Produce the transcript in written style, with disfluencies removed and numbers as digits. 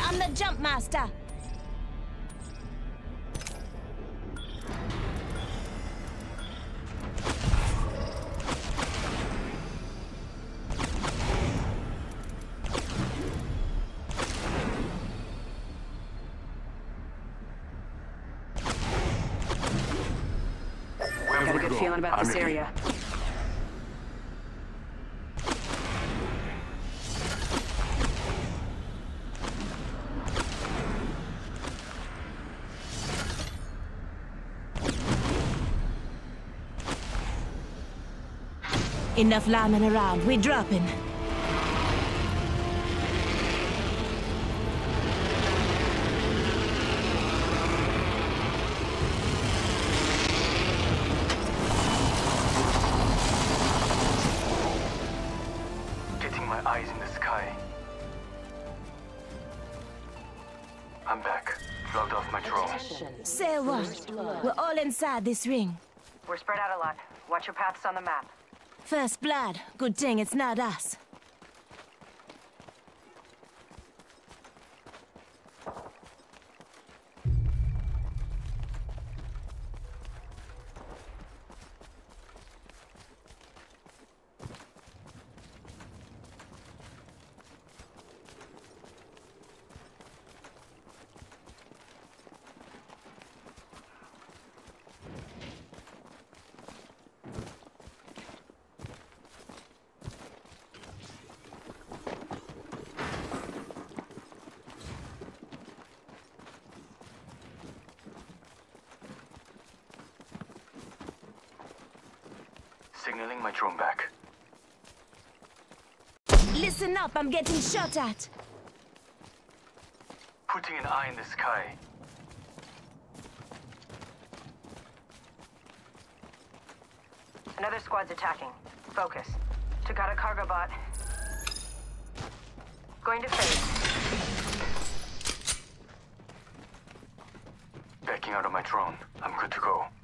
I'm the jump master. Got a good feeling about this area. Enough lambing around. We're dropping. Getting my eyes in the sky. I'm back. Logged off my drone. Say what? We're all inside this ring. We're spread out a lot. Watch your paths on the map. First blood. Good thing it's not us. Signaling my drone back. Listen up, I'm getting shot at. Putting an eye in the sky. Another squad's attacking. Focus. Took out a cargo bot. Going to phase. Backing out of my drone. I'm good to go.